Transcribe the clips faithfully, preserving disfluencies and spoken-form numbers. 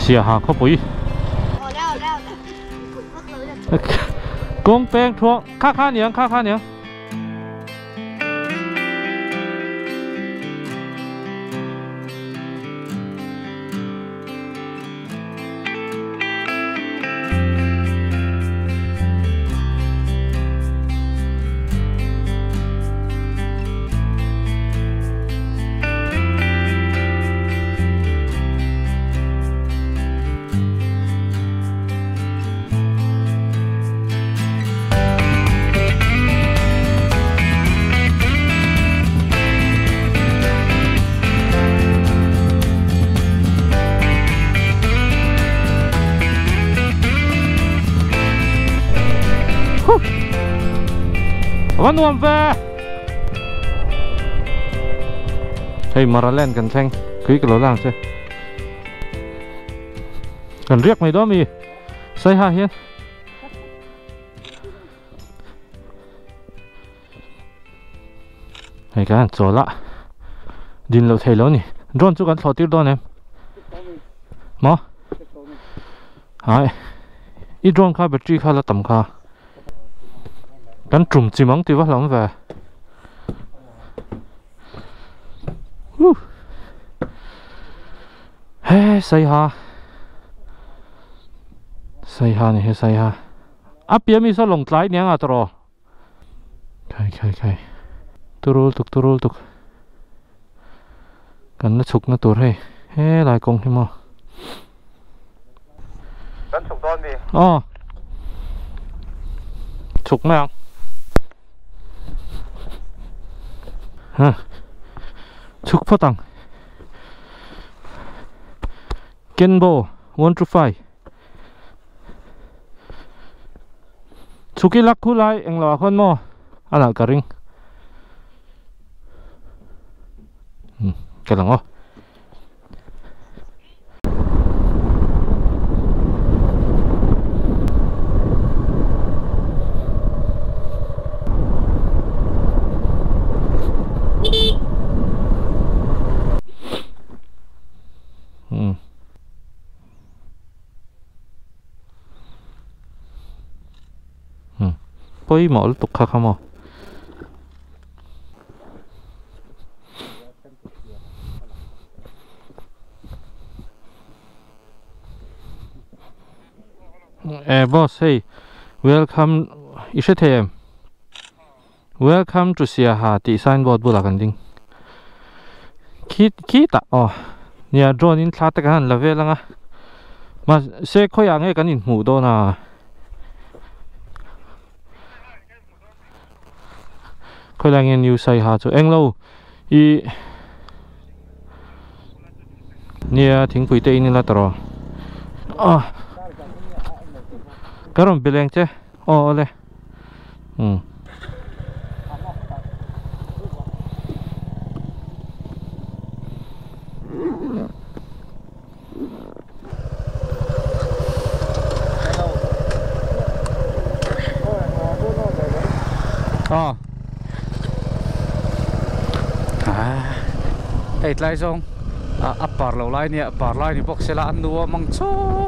สียหาเข้าปุ๋ยกงแปลงทวงค่าค่าเหนียงค่าค่าเหนียงวันนวมแฟให้มาเล่นกันแข่งคุยกันหล่างใช่กันเรียกไม่ได้มีใส่ห้าเฮียนให้กันโจละดินเราเทแล้วนี่ร้อนจุกันถอดติ้วด้านเนี่ยมอหายอีร้อนข้าแบตเตอรี่ข้าละต่ำข้ากันจุ่มจีมังตีว่าหลังแวเฮ้ใส่ฮาใส่ฮานี่ใส่ฮาอ่ะเปียมีสลงไลน์เนี่ยอ่ะตรอใครใครใครตุรุลตุกตุรุลตุกกันน่ะฉุกน่ะตัวให้เฮ้ลายกงที่มั้งกันฉุกตอนดิอ๋อฉุกไหมอ่ะฮะฉุกพอตังเกนโบ one to five ฉุกิลักคู่ไลเอ็งหล่อคนโมอันนั้นกระริงอืมกำลังอ๋อปอยหมอตุกข้าข้ามอเออบอสเฮ้ย welcome อิชเทม welcome to เสียหาตีไซน์บอร์ดบุลากันดิ้งคิดคิดอ่ะอ๋อเนี่ยโดนอินทลาตกันละเวลังอ่ะมาเซ็กเขาอยากให้กันอินหูโดนอ่ะค่อยแรงเงินอยู่ใส่หาจูเอ็งเราอีเนี่ยทิ้งปุ๋ยเตยนี่ละตลอดอ่ะก็รำเปลี่ยนเจ้อ๋อเลยอืมอ๋อไอ้ไลซงอัปปาร์เราไลเนี่ยอัปปาร์ไลนี่พวกเซลาอันนัวมังโช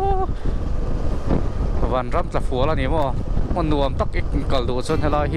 วันรำตะฟัวแล้วนี่มั้งมันนัวตักอีกกลดูชนเฮลาฮิ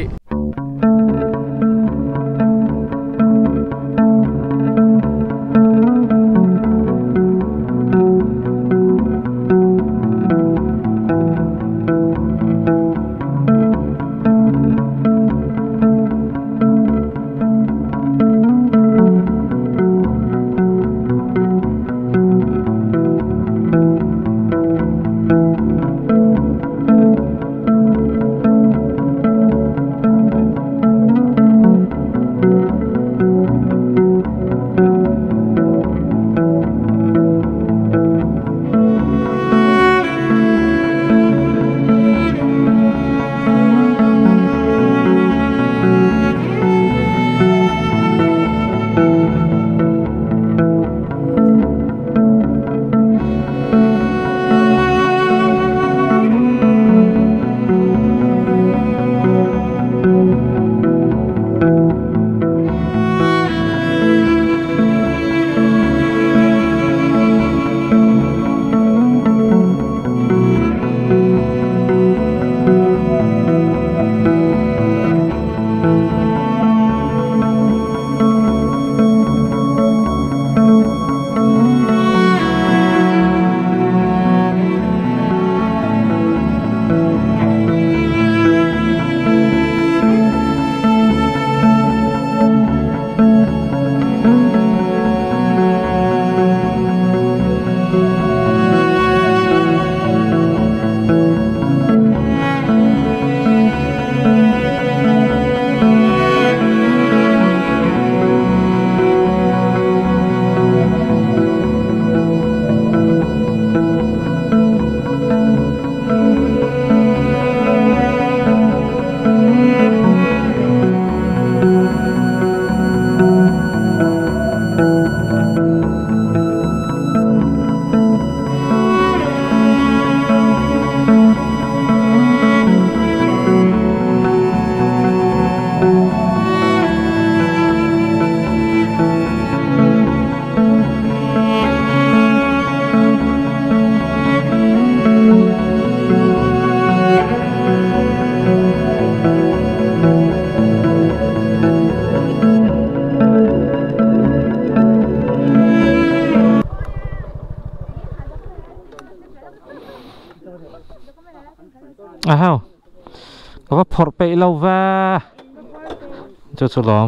à hao có phọt bậy lâu va cho số lòm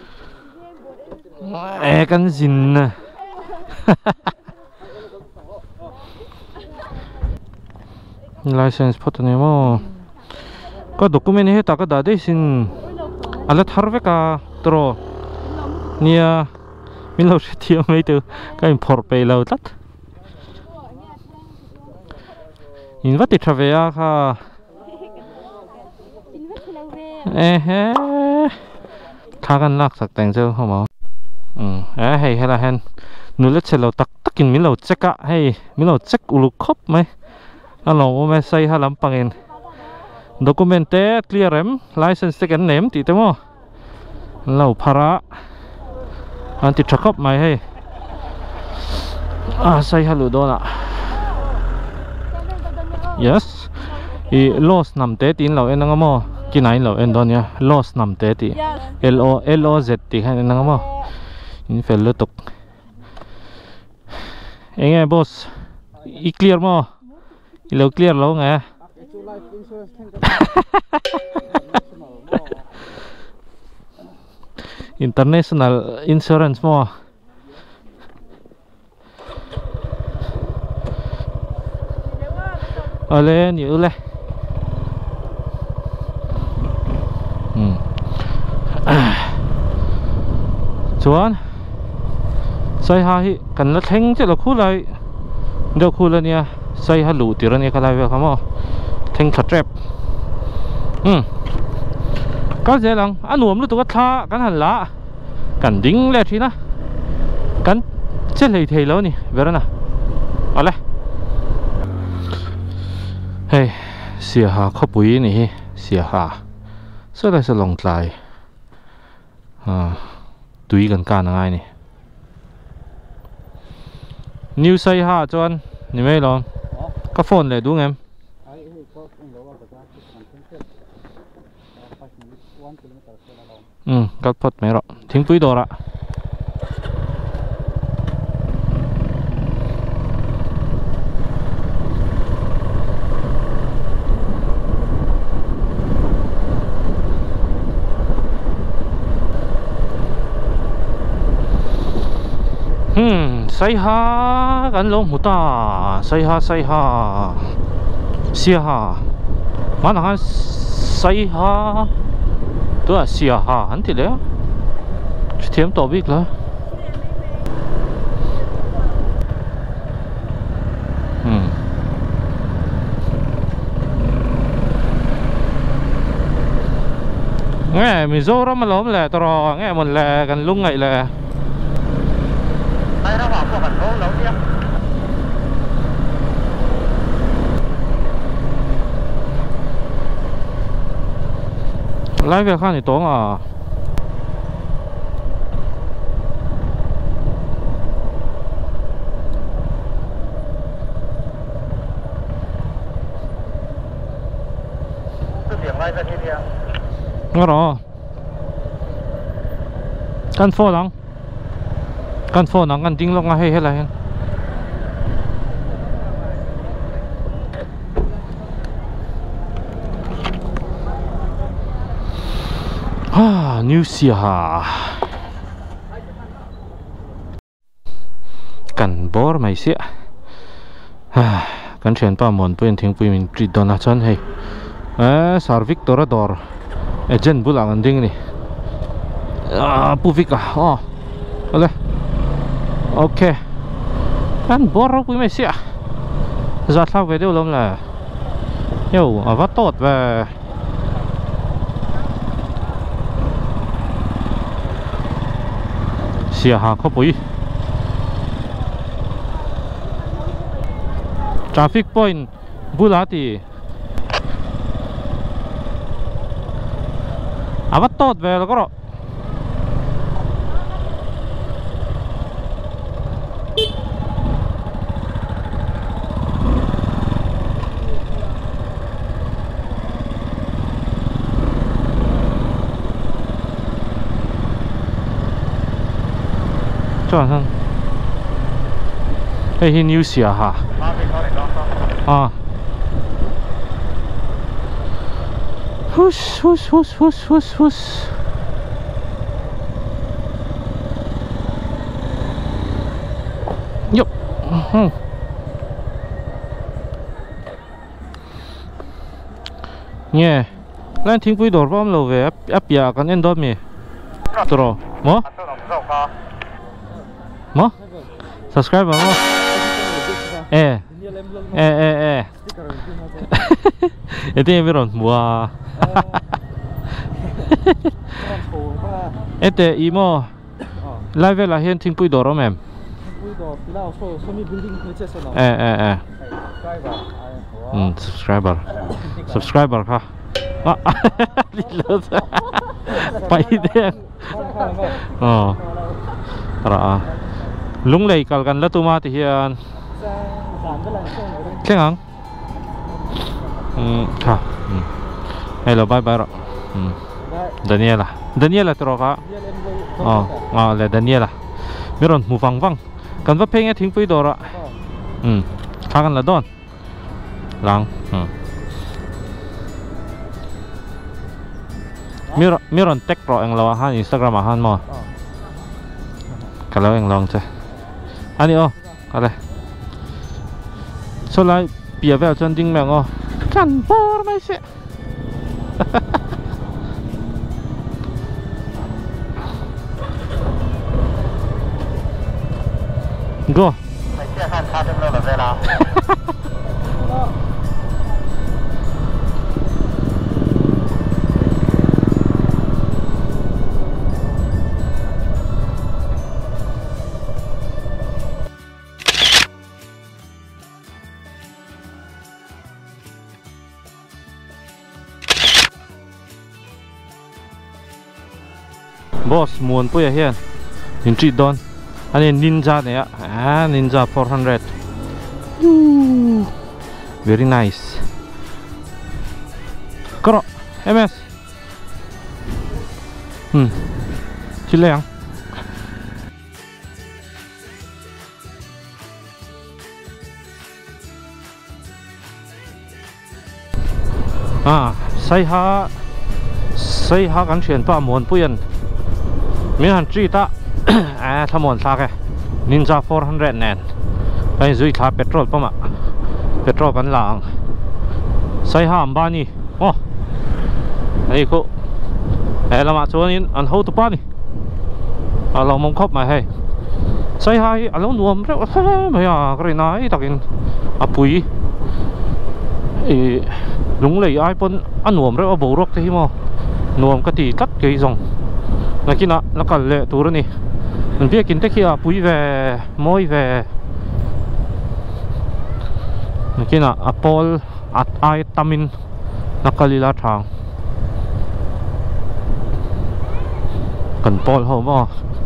e căn zin nè license photo này mà có document hết ta có đã đấy xin alert harve ka tro nia mình lâu sẽ thiêu mấy từ cái phọt bậy lâu tắt in vắt travea ha eh khá gần lạc sạc tành chưa không bảo ừ à hay hay là hen nụ lết xe lâu tắc tắc in mình lâu check á hay mình lâu check ulu khop mấy anh lâu mà say ha làm bằng in documente clear em license second name tí thế mà lâu para anh ti check up mày hay à say ha lụt đó yes i loss nằm té tin lâu em đang ngắm cái này lâu em đó nha loss nằm té tí L O L O Z tí hay năng ngắm in phải lựa tục anh nghe boss i clear mà i lâu clear lâu nghe international insurance mà ở lên nhiều lên chuan sai ha hi kan la theng che la khu lai do khu la nia sai ha lu ti ra nia ka lai ve khamo theng tha trap hm ka je lang anuam lu tu ka tha kan han la kan ding le thi na kan che lei thei lo ni ve ra na ale hey sia ha kho pui ni sia ha so lai sa long tlai à tùy gần cả ngay này new say ha cho anh nhìn mấy lon có phone này đúng em ừ cắt phốt mấy rồiทิ้งtúi đồ ra hmm say ha kan long muta say ha say ha sia ha mana han say ha tu là sia ha hắn thì đấy thêm tổ biết là hmm nghe mình dô đó mà lốm lẹ tao nghe mình lẹ gần lung ngày lẹ đây nó vào của thành phố lâu kia lái về khăn thì tốn à nghe rõ căn phô lắm căn phô nó căn tiếng lúc ngay hết là ah new sia căn bor mày xịa ah căn chuyện pa mòn bên tiếng pui mình chỉ đón chân hay à sar Victorador agent bulang ang ding ni ah puvika oh ole okay kan bor pui mày xịa ra thao về đâu lắm là yo à vắt tốt về sia ha khó bụi traffic point bulati à vắt tốt về là có rồi cho thân đây hình như xỉa hả à Hush, hush, hush, hush, hush, hush. Yup. Hmm. Yeah. Lan ting pui dor bom lo ve ap ya kan en dom mi. Tro. Mo? Mo? Subscribe mo. Eh. Eh eh eh. Itu yang biron. Wah. Ete imo. Live lah hian ting pui dor mem. Eh eh eh. Hmm, subscriber. Subscriber ka. Ah, lilos. Pai dia. Oh. Ra. Lung lei kal kan la tu ma ti hian. Keng. Hmm, ha. Hmm. Hello, bye bye. Hmm. Daniela. Daniela tro ka. Oh, ah le Daniela. Miron mu fang fang. Kan va peng e ting pui dor. Hmm. Ka kan la don. Lang. Hmm. Miron miron tek pro ang lawa han Instagram han mo. Kalau yang long che. Ani oh, kale. So lai bia vel chân ding meng oh. Kan por mai se. Go. Mày chưa看他这么了对啦。Boss muôn puya hian in treat don ani ninja ne ah ninja four hundred. Ooh, very nice. Karo ms hmm chileng à say ha say ha kan thian pa muôn puyan mi han tri ta à thamon sa ke ninja four hundred nen pai zui tha petrol pa ma petrol kan lang sai ha amba ni oh ai ko ai lama chuanin an ho tu pa ni a lo mong khop mai hai sai ha a lo nuam re mai a kri nai takin apui e lung lei ai pon an nuam re a borok te hi mo nuam ka ti tat ke zong nakina nakal le tur ni mình biết kinh tế kia bùi về môi về nakina apol at ai tamin nakalila thang cần pol ho mo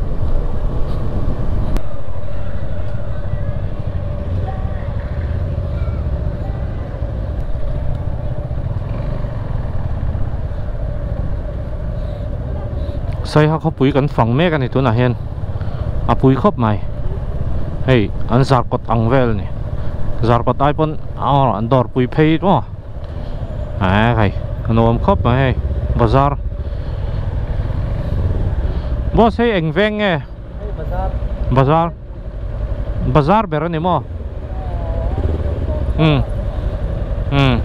sai haเขาปุ๋ยกันฝั่งแม่กันในตัวน่ะเห็นอ่ะปุ๋ยครบไหมเฮ้ยอันซาร์กดอังเวลนี่ซาร์กดไอปอนอ๋ออันดอร์ปุ๋ยเพย์มั้งอ่าใครอันนู้นครบไหมเฮ้ยบาซาร์บอสให้เอ็งเวงไงบาซาร์บาซาร์เบรนี่มั้งอืมอืม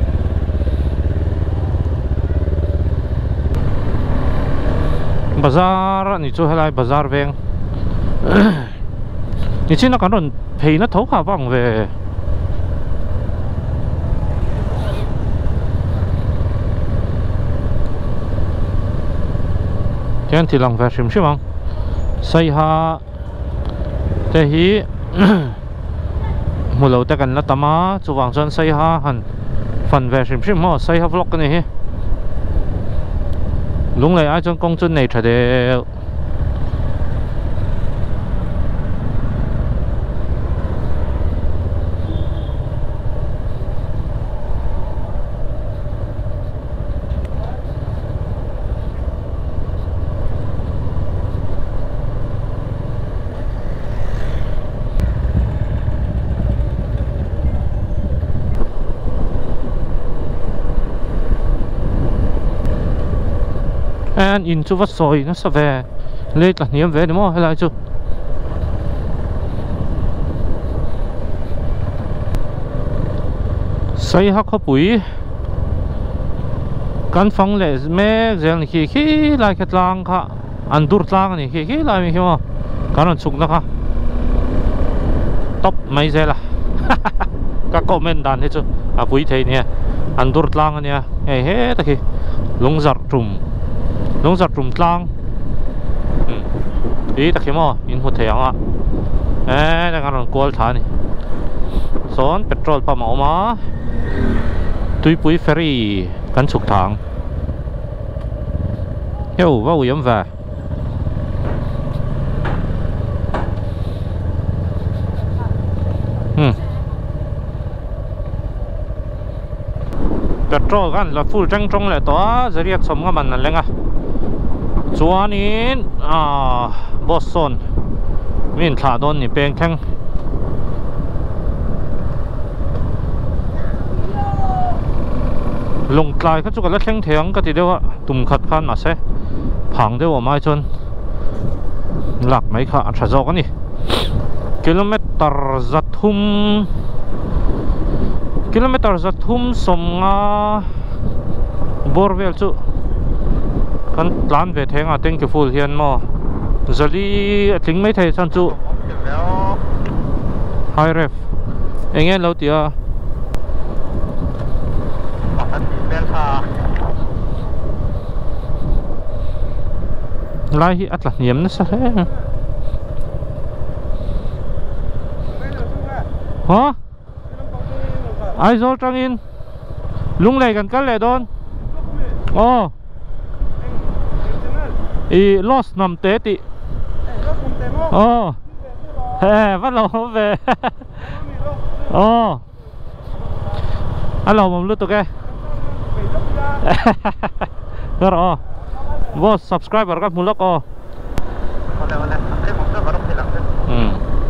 Bazaar ni chu helai bazaar veng ni china kan ron phei na thau kha wang ve kian thi lang ve shim shimang sai ha te hi mulo te kan la tama chuwang chan sai ha han fan ve shim shim mo sai ha vlog ni hi lung lei ai chong kong chun nei thade an in chu va soi na sa ve le tla niam ve mo helai chu sai ha kho pui kan phang le me zel khi khi lai khat lang kha an dur tlang ni khi khi lai mi mo kan an chuk na kha top mai zela ka comment dan he chu a pui thei ne an dur tlang ania he he ta khi lung zar trum lung zar trum tlang đi ta khi mo in hu thei anga e ta kan an kol tha ni son petrol pa ma ma tui pui ferry kan chuk thang yo vào yếm về hmm petrol kan là full trăng trong lại to giờ riêng sống cái mình là lên à chuan in à Boston min thả đón ni beng thang lồng tlai các chỗ cái leng thiang cái gì đó tụm khát khan mà sẽ phẳng đấy mà mai chôn lạc mấy khả trả gió cái này km giật thum km giật thum sông à borvel chu kan plan về thế à thank you full hiền mà giờ đi tính mấy thầy san chu hi ref anh em lâu tiệt lai hi atla niam na sa he hả ai zo trăng in lung này gần cắt lệ đôn oh i lost nằm té tị oh he bắt đầu về oh alo mong lướt tụi cái rồi vô subscribe vào các vlog oh ừ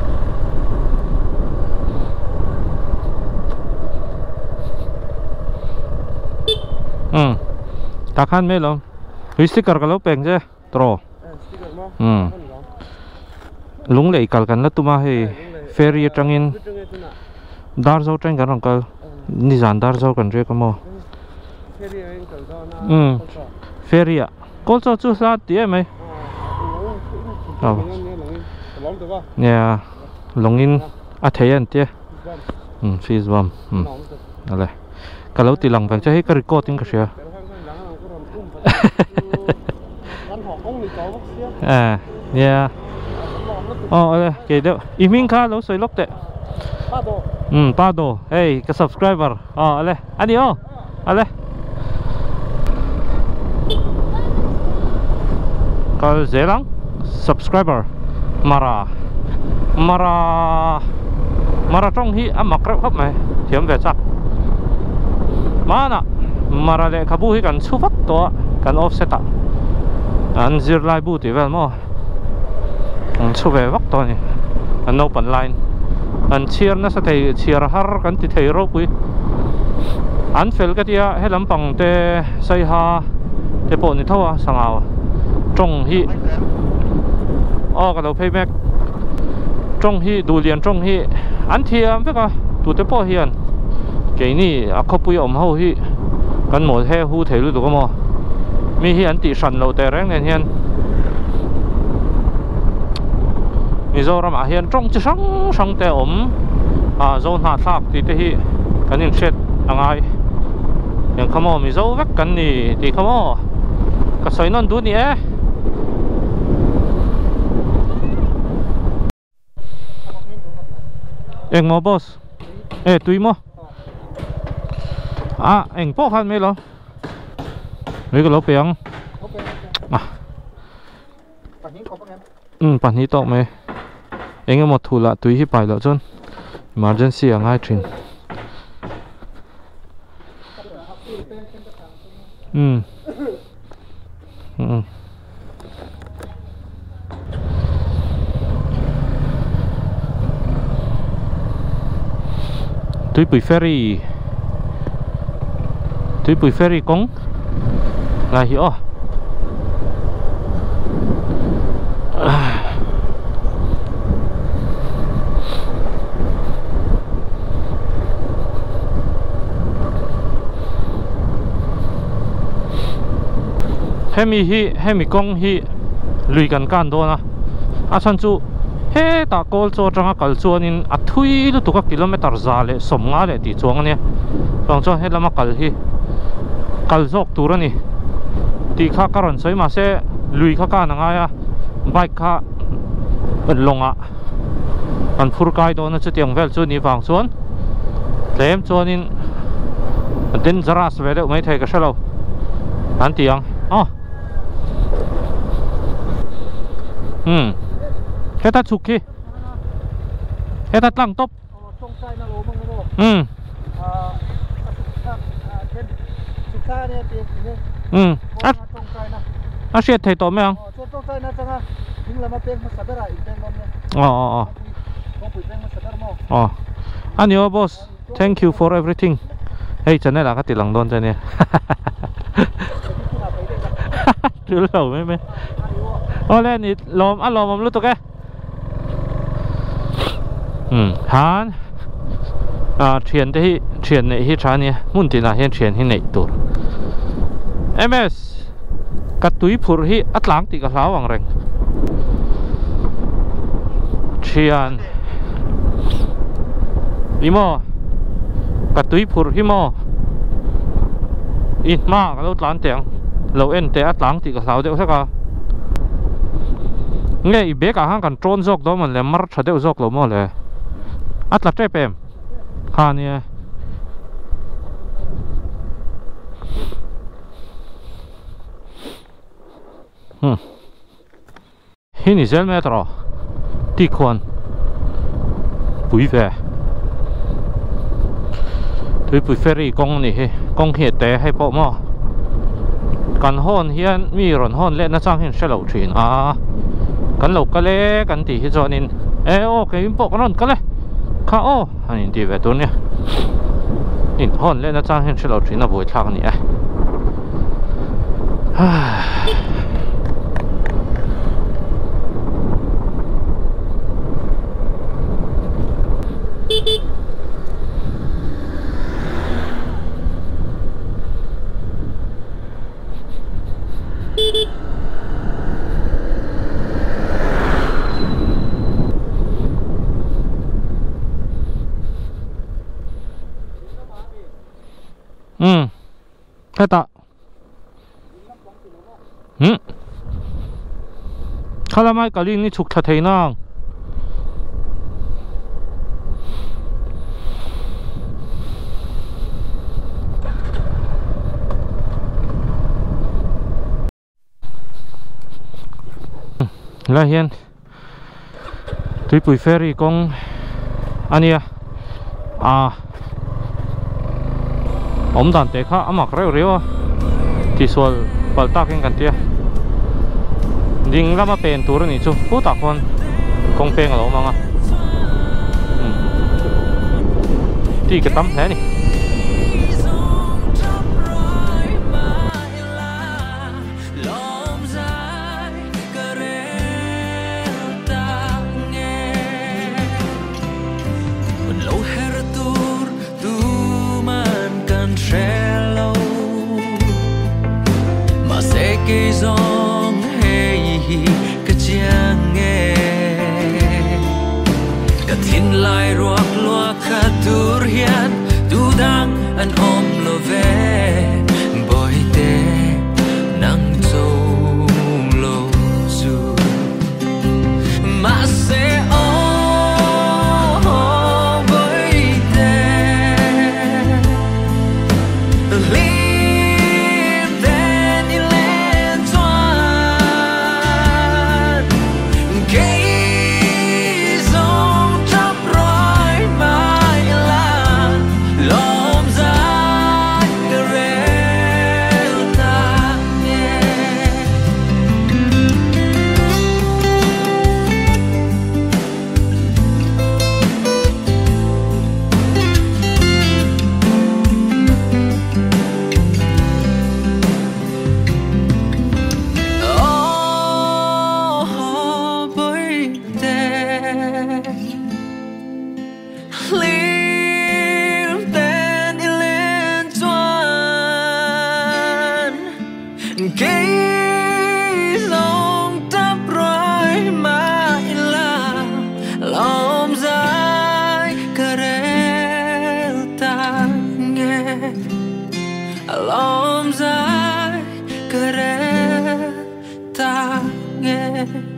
ừ ta khăn mấy lắm cái sticker cái lỗ bèn chứ tro ừ lúng lại cả cái nó tụi mà hay ferry trăng in dar dâu trăng cái rong cái đi dàn dar dâu cần chơi cái mò ừ ferry à có cho chú sát tía mày ờ nè lồng in à thấy anh tía ừ fish bomb ừ đây cái lỗ tì lòng vàng cho hết cái record tiếng cái gì à yeah oh đây cái đó imin kha lỗ soi lốc tệ ừ ba đồ hey cái subscriber oh đây anh đi oh đây cái dễ lắm subscriber mara mara mara trong hi am mặc rất hấp mày thiểm về chắc mà nè mara lệ kabu hi cần thu phát to cần offset à anh zir lại bu thì về mà anh thu về vắt to này anh open line anh chia nó sẽ thấy chia har cần thì thấy rồi quý anh phải cái gì hết lắm bằng te xây ha te bộ này thôi à sang ao trong hi oh cái đầu payback trong hi đủ liền trong hi anh thiam với cả đủ te bộ hiền cái này à không bùi ẩm hậu hi cần một he hu thấy luôn được không mi hi anh tỉ sẵn lâu tè rèn hiền mi zo ram à hiền trong chứ sáng sáng tè ẩm à zone hạt thạc thì te hi cái này chết anh ai yang kamu mi zo vek kan ni thì kamu cái soi non du ni eh anh mo boss eh tui mo à anh po khan mấy lo mấy cái lỗ bèng à ừ bản hí to mấy anh em một thủ là tui hi bài lợ chôn emergency ở ngay trên ừ ừ tui bùi ferry tui bùi ferry công là hiểu hemi hi hemi kong hi lui kan kan do na a chan chu he ta kol cho tanga kal chuan in a thui lu tuka kilometer za le som nga le ti chuang ania bang cho he lama kal hi kal zok tur ani ti kha karon soi ma se lui kha ka na nga ya bike kha ban longa an phur kai do na chu tiang vel chu ni wang chuan tlem chuan in den zaras ve de mai thai ka shalo an tiang oh hmm heta chukhi heta tlang top hmm hmm a shit thai to me ang oh oh oh oh anyo boss, thank you for everything. Hey chane la ka tilang don chane trừ lâu mấy mấy ô lên thì lồm ăn lồm lúc tục cái ừ hán à chuyển thì chuyển này hết chán nha muốn thì là hiện chuyển hiện này tụt em ét cắt túi phur hi ắt láng thì cả sáu bằng rừng chuyển đi mò cắt túi phur hi mò ít mà cái lốt lán tiếng lâu en te at lang ti ka sao deuh saka nge i be ka hang kan tron jok do man le mar tha deuh jok lo mo le at la trep em kha ni hm hi ni zel metro ti khon pui ve tui pui ferry kong ni he kong he te hay po mo kan hon hian mi ron hon le na chang hin shelo thin a kan lo ka le kan ti hi zonin e o ke impo kan ka le kha o hanin ti ve tu nia in hon le na chang hin shelo thin a boi thak ni a ừ thế ta ừ khá là mai cả linh ni chụp thật thấy nang là hiền tuy bùi ferry con anh à à ông đàn tế khá ấm mặc rêu rêu thì xuân bật tắc hình cảnh tia đình lắm mà bền túi này chú phút tạc con công bền ở đâu mà thì cái tấm thế này cây giông hay cái chiang nghe cả thiên lai ruột loa khát tur hiền tu đang ăn ôm lo về bồi tê nắng trâu lo du mà sẽ ô bồi tê ve